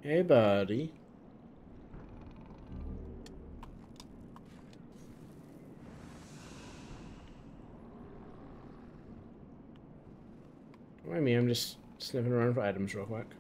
Hey, buddy. Don't mind me, I'm just sniffing around for items real quick.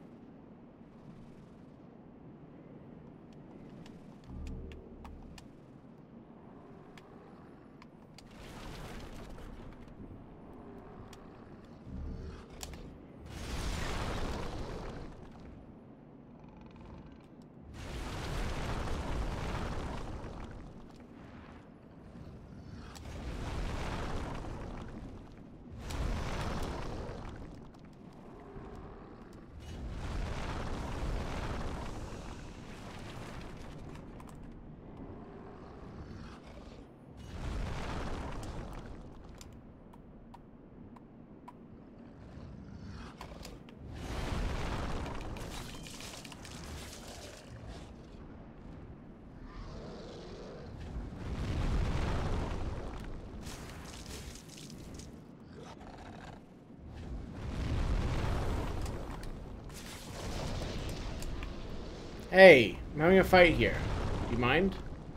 Hey, I'm having a fight here. Do you mind?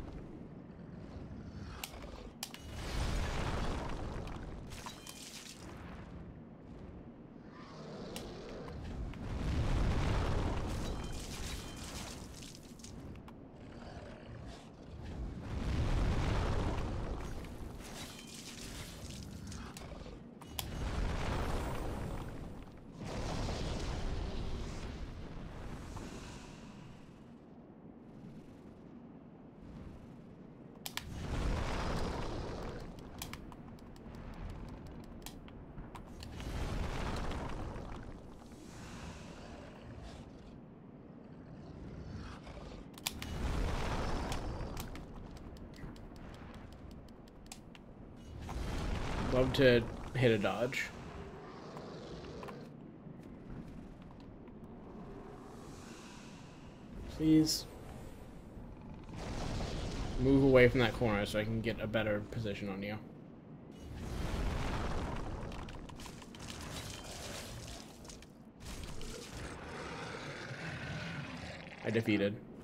Love to hit a dodge. Please. Move away from that corner so I can get a better position on you. I defeated.